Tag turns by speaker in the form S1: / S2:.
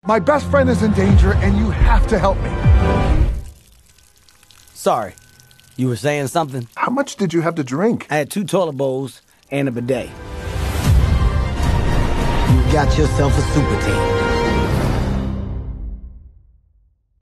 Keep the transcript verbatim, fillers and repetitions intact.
S1: My best friend is in danger, and you have to help me.
S2: Sorry. You were saying something?
S1: How much did you have to drink?
S2: I had two toilet bowls and a bidet. You got yourself a super team.